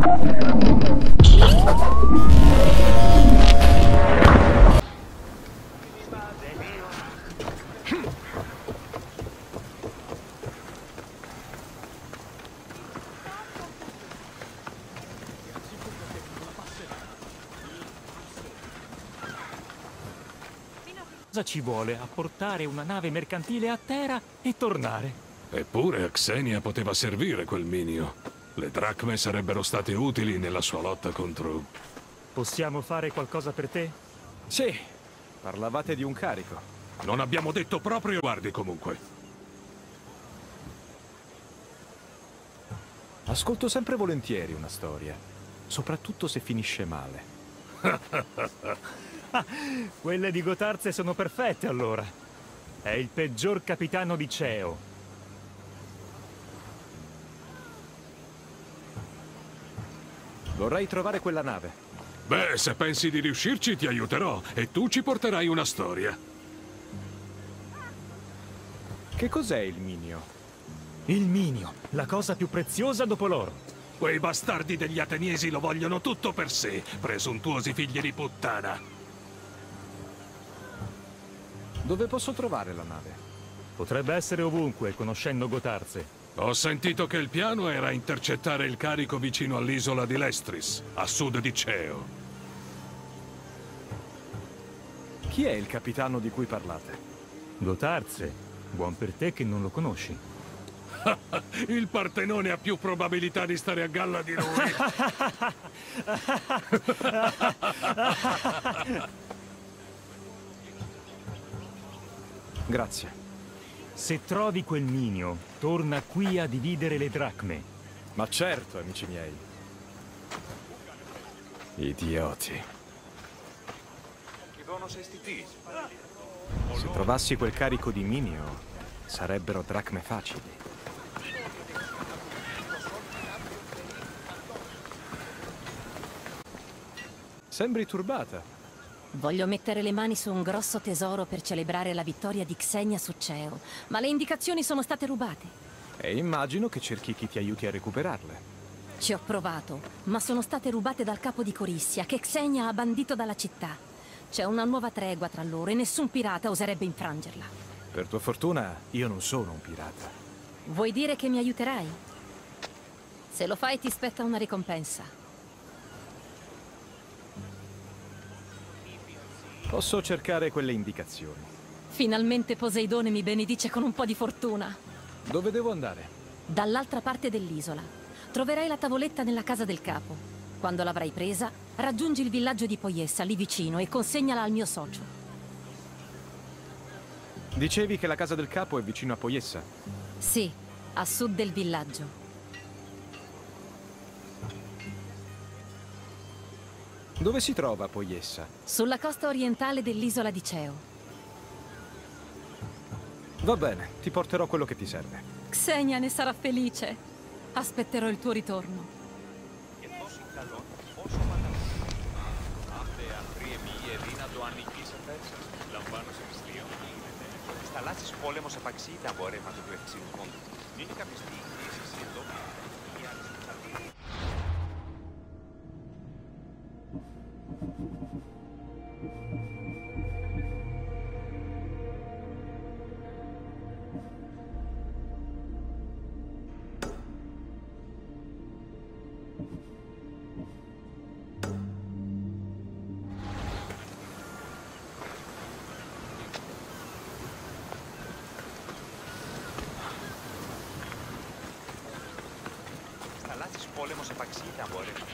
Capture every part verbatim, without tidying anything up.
Cosa ci vuole a portare una nave mercantile a terra e tornare? Eppure a Xenia poteva servire quel minio. Le dracme sarebbero state utili nella sua lotta contro... Possiamo fare qualcosa per te? Sì, parlavate di un carico. Non abbiamo detto proprio... Guardi comunque. Ascolto sempre volentieri una storia, soprattutto se finisce male. Quelle di Gotarze sono perfette, allora. È il peggior capitano di Ceo. Vorrei trovare quella nave. Beh, se pensi di riuscirci ti aiuterò e tu ci porterai una storia. Che cos'è il minio? Il minio, la cosa più preziosa dopo l'oro. Quei bastardi degli ateniesi lo vogliono tutto per sé, presuntuosi figli di puttana. Dove posso trovare la nave? Potrebbe essere ovunque, conoscendo Gotarze. Ho sentito che il piano era intercettare il carico vicino all'isola di Lestris, a sud di Ceo. Chi è il capitano di cui parlate? Gotarze, buon per te che non lo conosci. Il Partenone ha più probabilità di stare a galla di noi. Grazie. Se trovi quel minio, torna qui a dividere le dracme. Ma certo, amici miei. Idioti. Se trovassi quel carico di minio, sarebbero dracme facili. Sembri turbata. Voglio mettere le mani su un grosso tesoro per celebrare la vittoria di Xenia su Ceo, ma le indicazioni sono state rubate. E immagino che cerchi chi ti aiuti a recuperarle. Ci ho provato, ma sono state rubate dal capo di Corissia, che Xenia ha bandito dalla città. C'è una nuova tregua tra loro e nessun pirata oserebbe infrangerla. Per tua fortuna, io non sono un pirata. Vuoi dire che mi aiuterai? Se lo fai ti spetta una ricompensa. Posso cercare quelle indicazioni. Finalmente Poseidone mi benedice con un po' di fortuna. Dove devo andare? Dall'altra parte dell'isola. Troverai la tavoletta nella casa del capo. Quando l'avrai presa, raggiungi il villaggio di Poiessa, lì vicino, e consegnala al mio socio. Dicevi che la casa del capo è vicino a Poiessa? Sì, a sud del villaggio. Dove si trova Poiessa? Sulla costa orientale dell'isola di Ceo. Va bene, ti porterò quello che ti serve. Xenia ne sarà felice. Aspetterò il tuo ritorno. Θαλάσσης πόλεμος απαξεί τα εμπορεύματα του Ευξήνου Πόντου. Είναι κάποια στιγμή εσείς εδώ. Θαλάσσης πόλεμος απαξεί τα εμπορεύματα.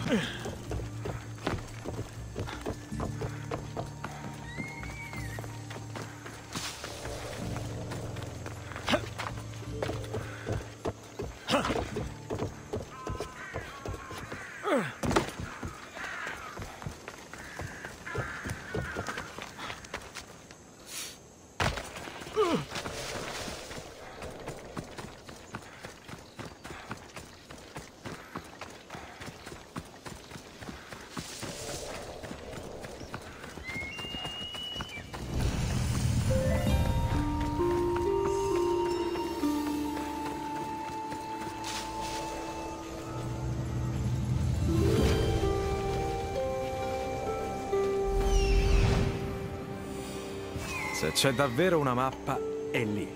Se c'è davvero una mappa, è lì.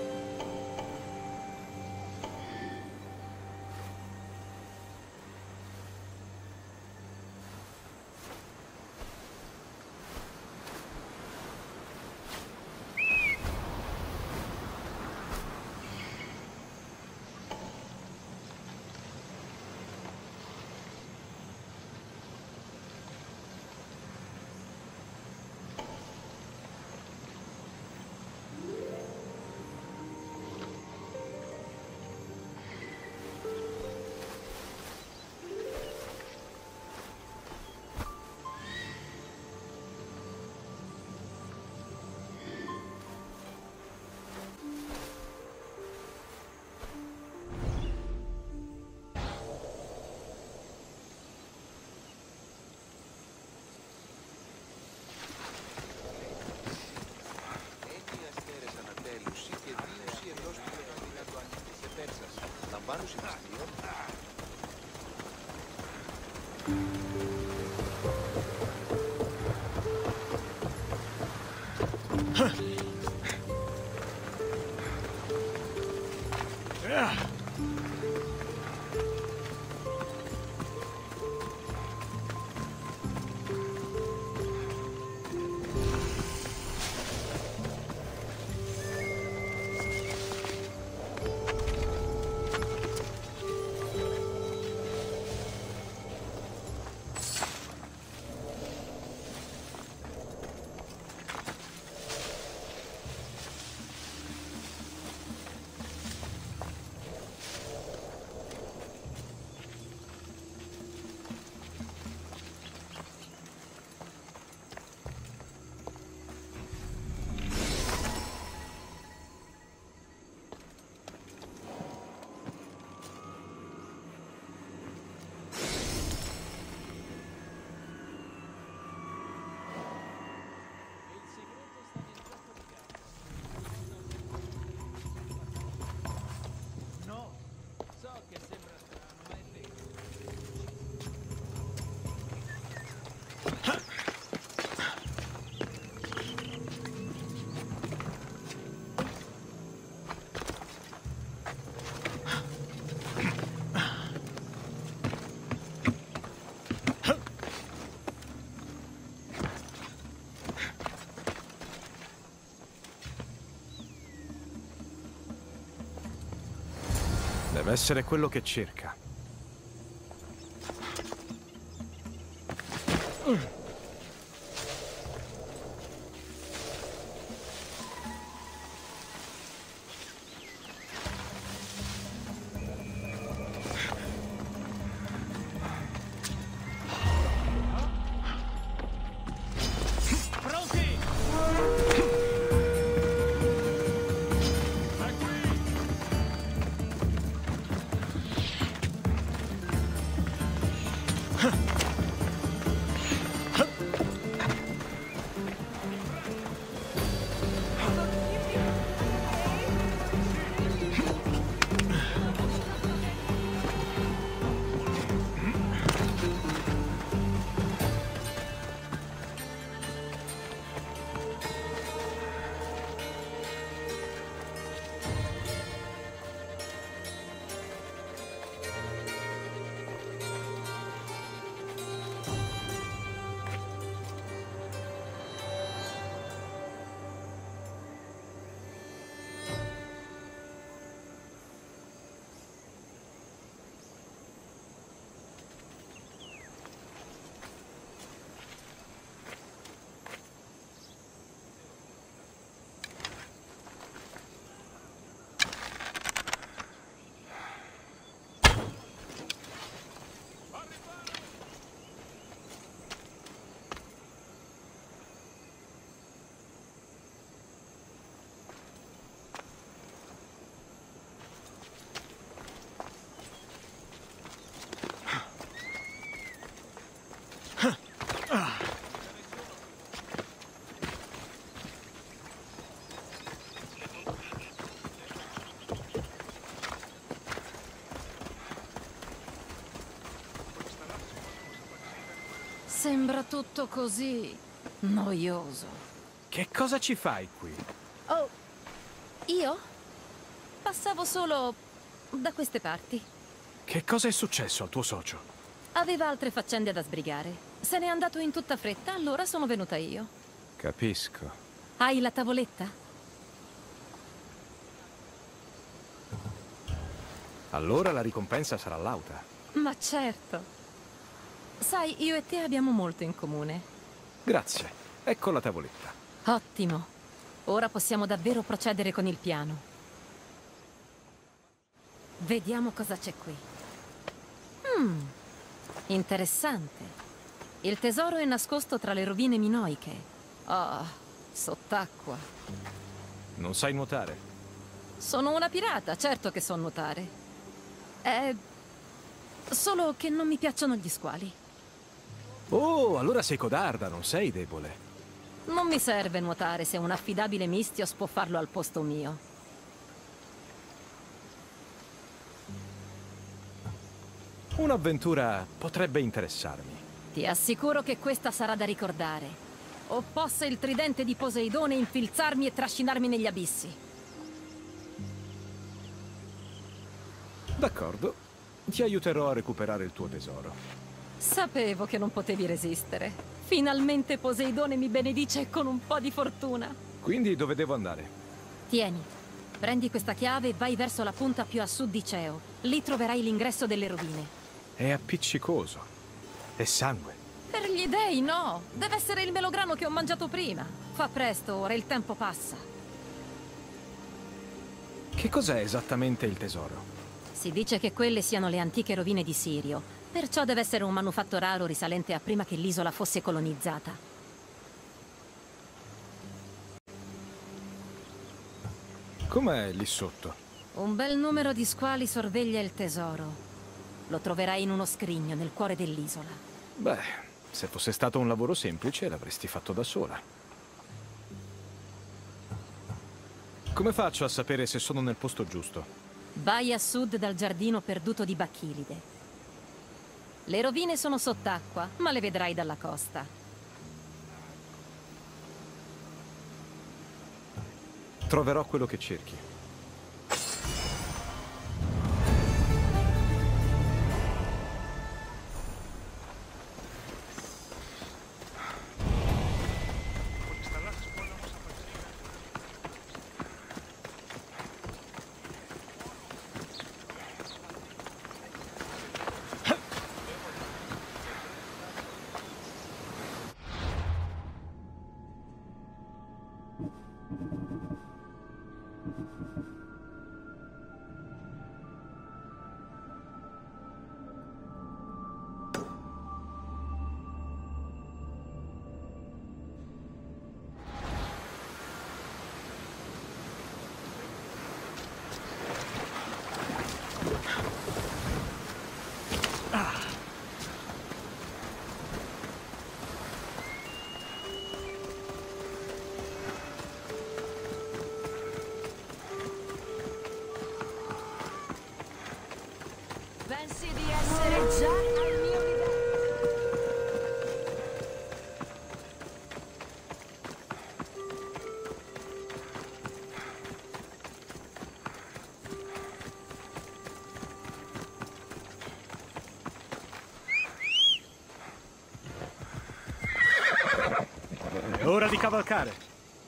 Λαμβάνουσε τα στοιχεία. Deve essere quello che cerca. Sembra tutto così noioso. Che cosa ci fai qui? Oh, io? Passavo solo da queste parti. Che cosa è successo al tuo socio? Aveva altre faccende da sbrigare. Se n'è andato in tutta fretta, allora sono venuta io. Capisco. Hai la tavoletta? Allora la ricompensa sarà lauta. Ma certo. Sai, io e te abbiamo molto in comune. Grazie. Ecco la tavoletta. Ottimo. Ora possiamo davvero procedere con il piano. Vediamo cosa c'è qui. Hmm, interessante. Il tesoro è nascosto tra le rovine minoiche. Ah, sott'acqua. Non sai nuotare? Sono una pirata, certo che so nuotare. È solo che non mi piacciono gli squali. Oh, allora sei codarda, non sei debole. Non mi serve nuotare se un affidabile Mistios può farlo al posto mio. Un'avventura potrebbe interessarmi. Ti assicuro che questa sarà da ricordare. Ho possa il tridente di Poseidone infilzarmi e trascinarmi negli abissi. D'accordo. Ti aiuterò a recuperare il tuo tesoro. Sapevo che non potevi resistere. Finalmente Poseidone mi benedice con un po' di fortuna. Quindi dove devo andare? Tieni. Prendi questa chiave e vai verso la punta più a sud di Ceo. Lì troverai l'ingresso delle rovine. È appiccicoso. È sangue. Per gli dei, no! Deve essere il melograno che ho mangiato prima. Fa presto, ora il tempo passa. Che cos'è esattamente il tesoro? Si dice che quelle siano le antiche rovine di Sirio. Perciò deve essere un manufatto raro risalente a prima che l'isola fosse colonizzata. Com'è lì sotto? Un bel numero di squali sorveglia il tesoro. Lo troverai in uno scrigno nel cuore dell'isola. Beh, se fosse stato un lavoro semplice l'avresti fatto da sola. Come faccio a sapere se sono nel posto giusto? Vai a sud dal giardino perduto di Bacchilide. Le rovine sono sott'acqua, ma le vedrai dalla costa. Troverò quello che cerchi. Pensi di essere già al mio livello? È ora di cavalcare.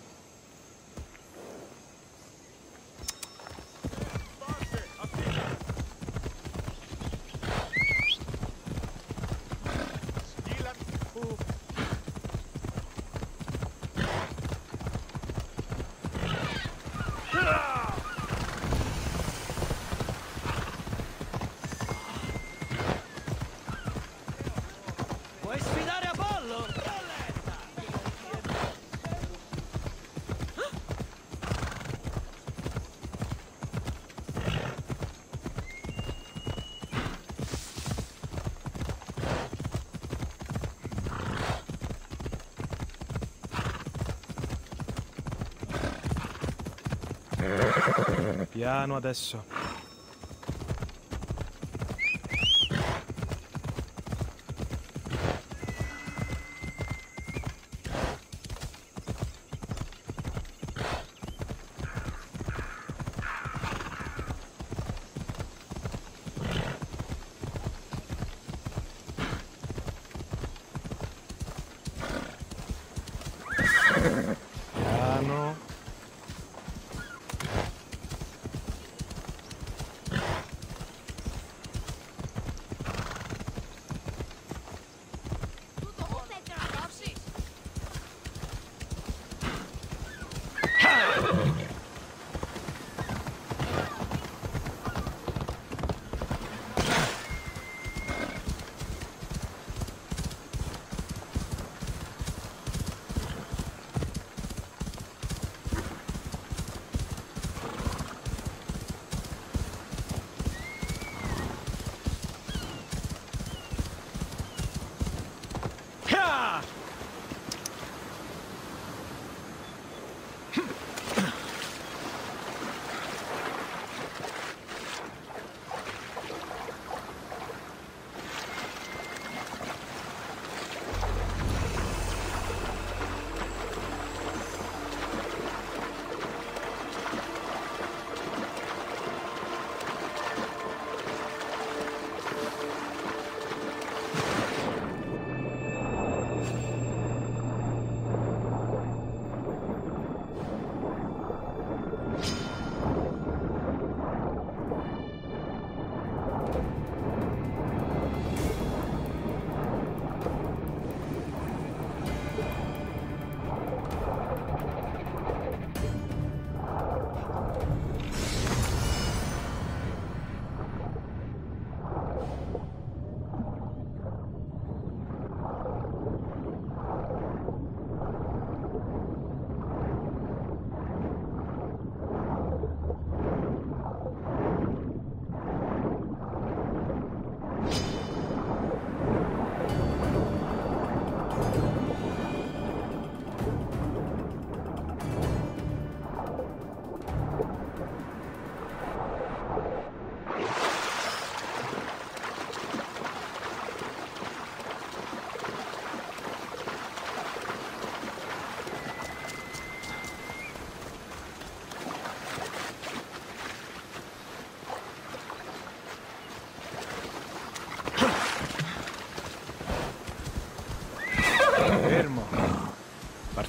Vuoi sfidare Apollo? Piano adesso.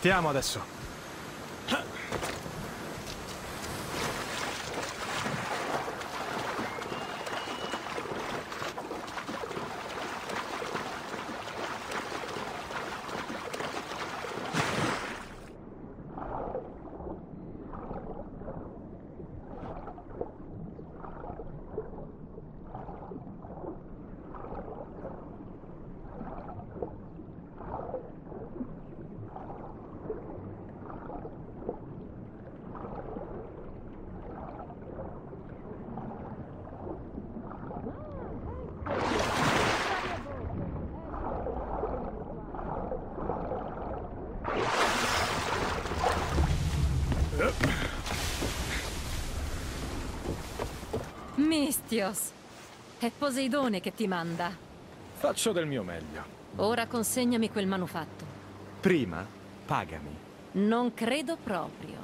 Partiamo adesso. Mistios! È Poseidone che ti manda. Faccio del mio meglio. Ora consegnami quel manufatto. Prima, pagami. Non credo proprio.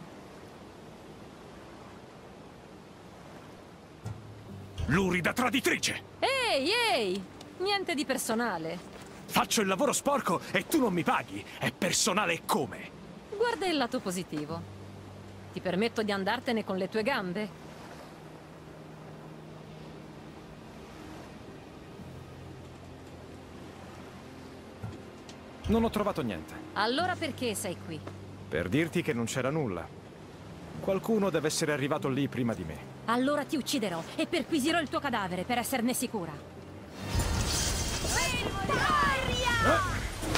Lurida traditrice! Ehi, ehi! Niente di personale. Faccio il lavoro sporco e tu non mi paghi. È personale come? Guarda il lato positivo. Ti permetto di andartene con le tue gambe. Non ho trovato niente. Allora perché sei qui? Per dirti che non c'era nulla. Qualcuno deve essere arrivato lì prima di me. Allora ti ucciderò e perquisirò il tuo cadavere per esserne sicura. Eh?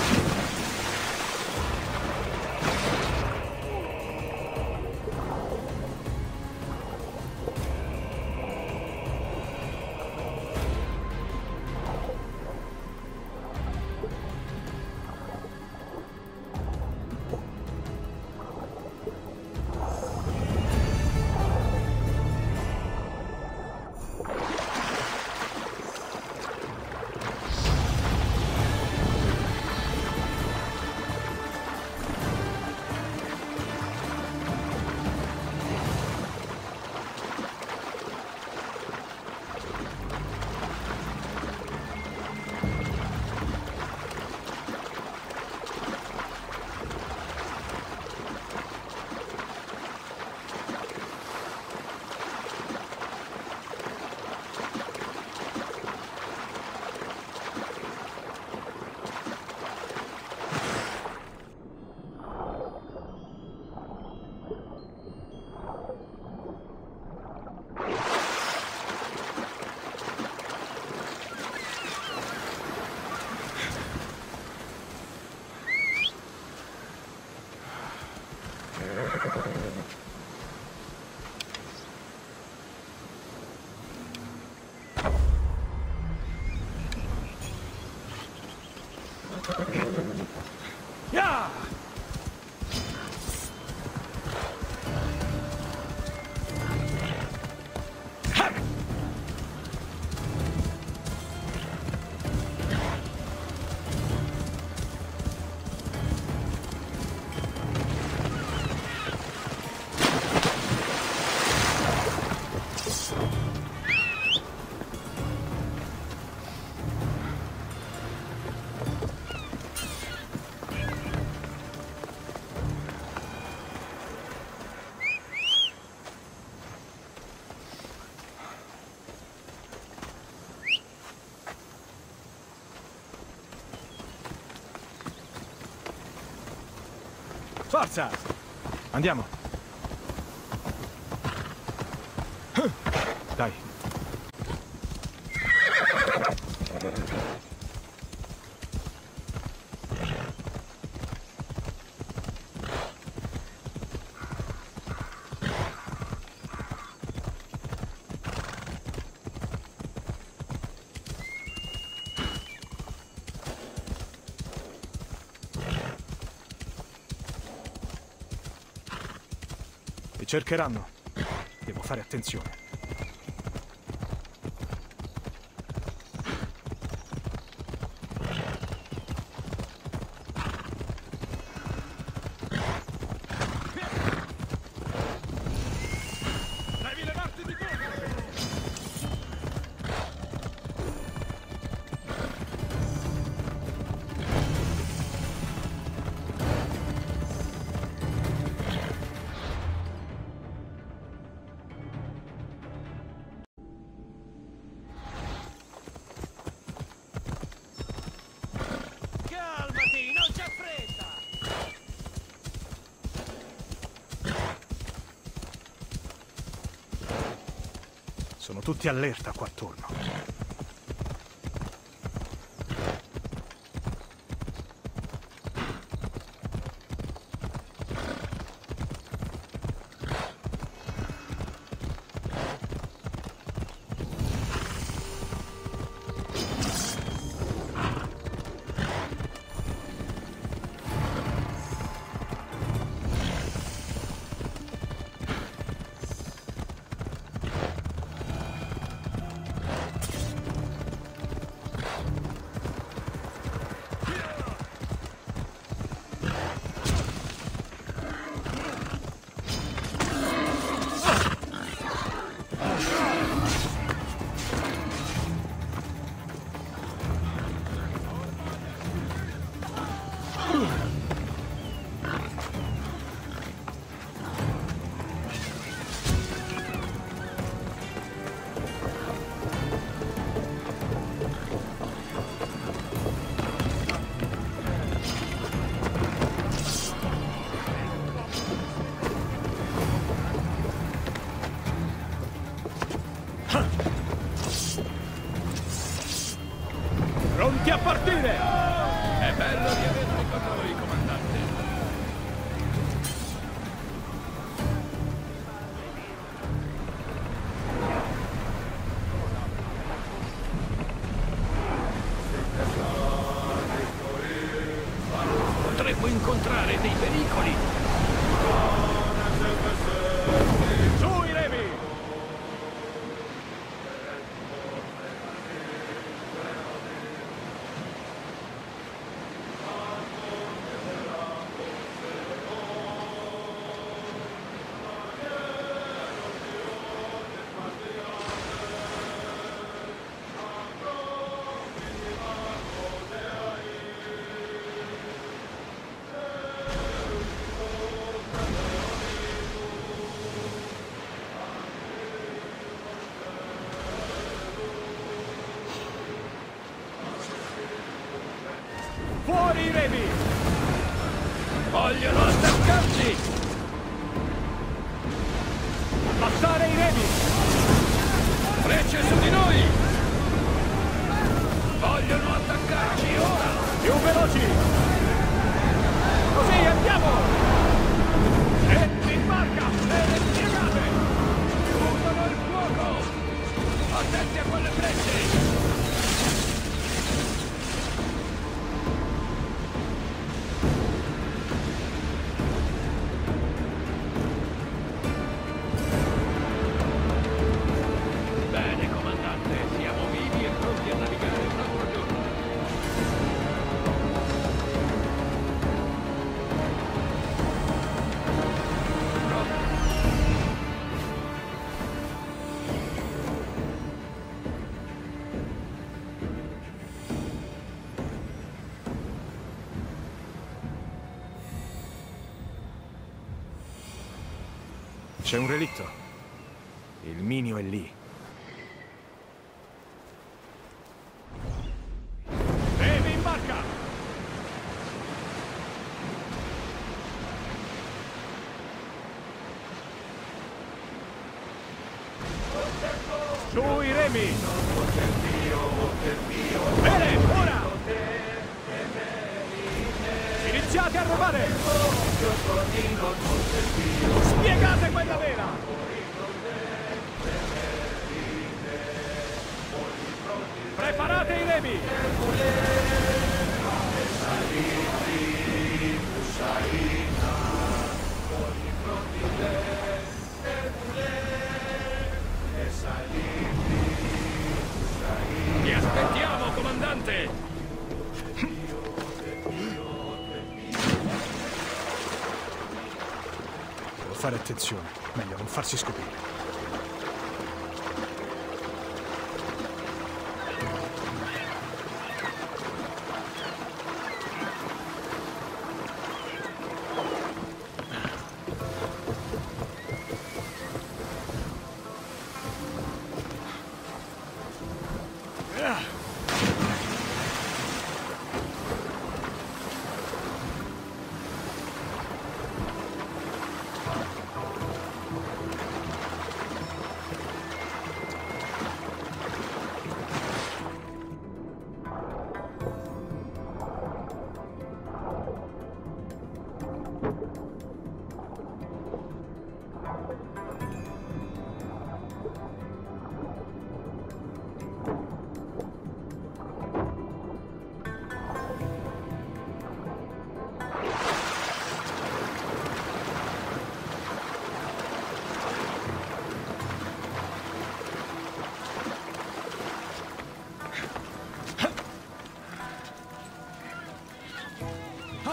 Forza! Andiamo. Dai. Mi cercheranno. Devo fare attenzione. Devi levarti di corpo! Siamo tutti allerta qua attorno. Pronti a partire! È bello di avervi con noi, comandante. Potremmo incontrare dei pericoli. Su i remi! Fuori i remi! Vogliono attaccarci! Passare i remi! Frecce su di noi! Vogliono attaccarci ora! Più veloci! Così andiamo! E in barca! E le spiegate! Usano il fuoco! Attenti a quelle frecce! Bene, comandante, siamo vivi e pronti a navigare un altro giorno. C'è un relitto. Il Minio è lì. Remi in barca! Su i remi! Bene, ora! Iniziate a remare! Spiegate quella vela! Preparate i remi! Ti aspettiamo, comandante! Devo fare attenzione. Meglio non farsi scoprire.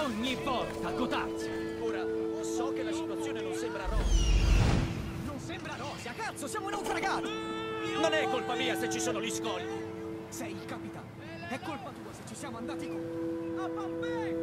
ogni volta, Gotarzia! Ora, so che la situazione non sembra rosea. Non sembra rosea, cazzo, siamo naufragati! Non è colpa mia se ci sono gli scogli! Sei il capitano. È colpa tua se ci siamo andati con... A Pompei!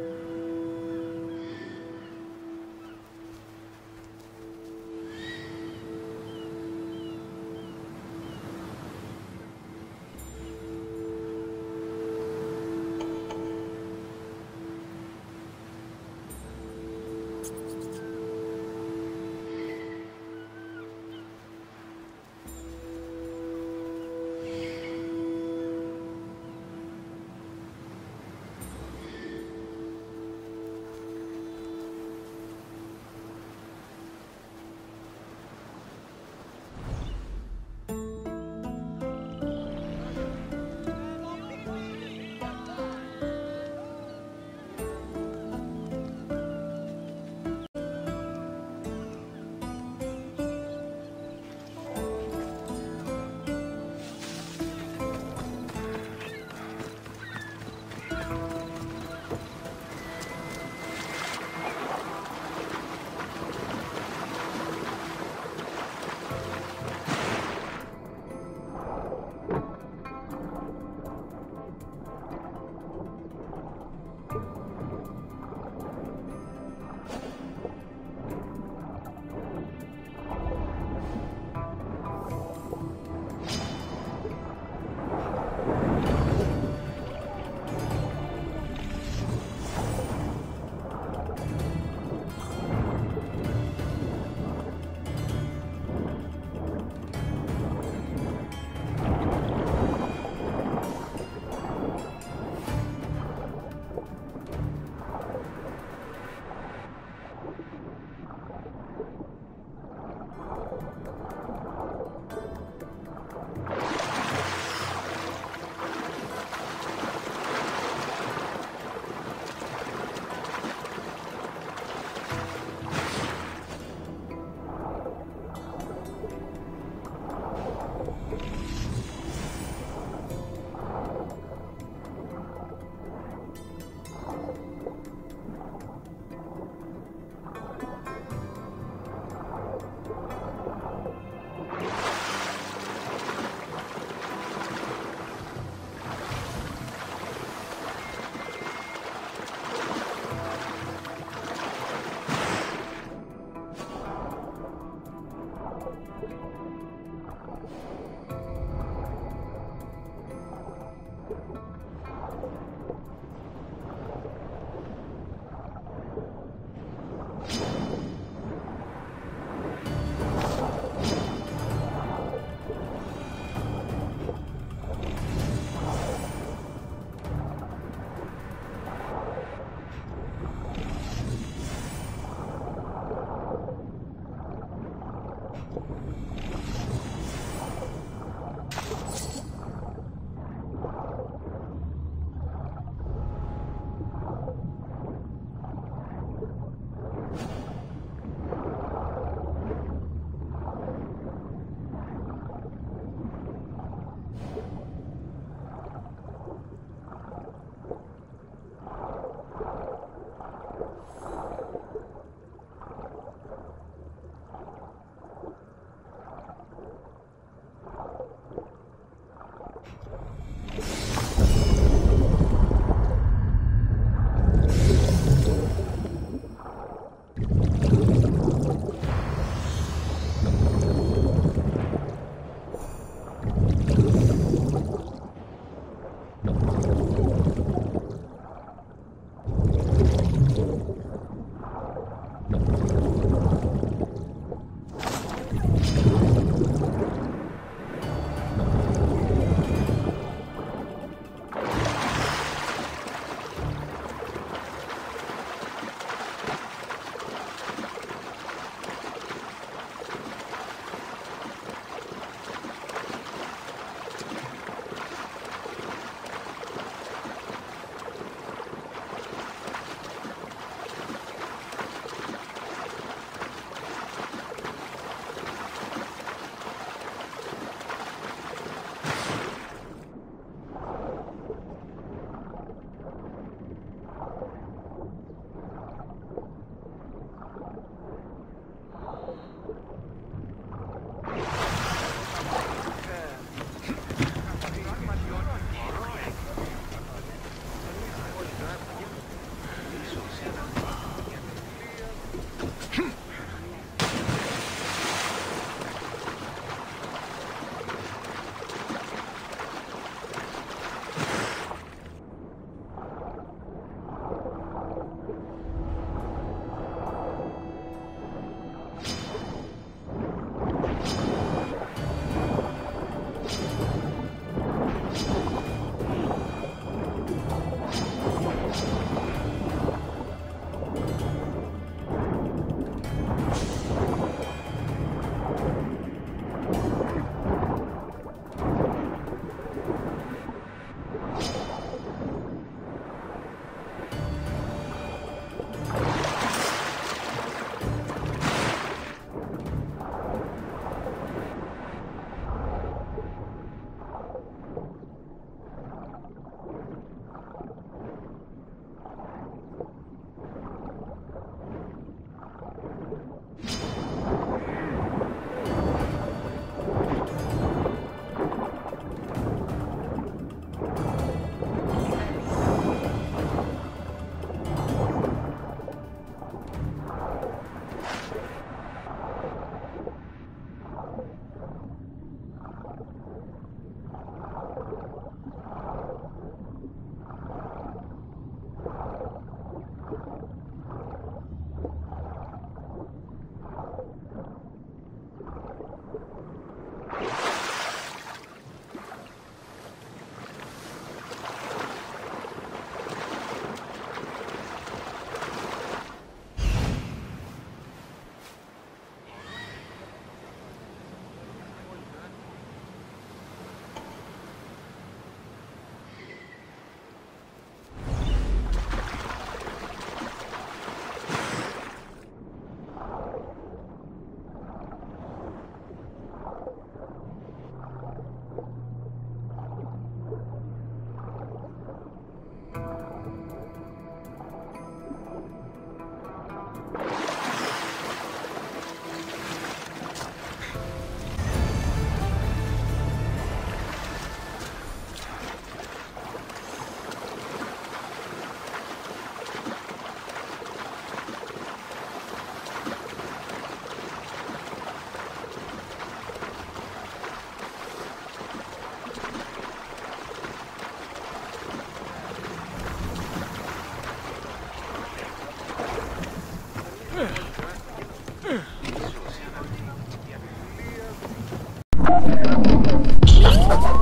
Ecco.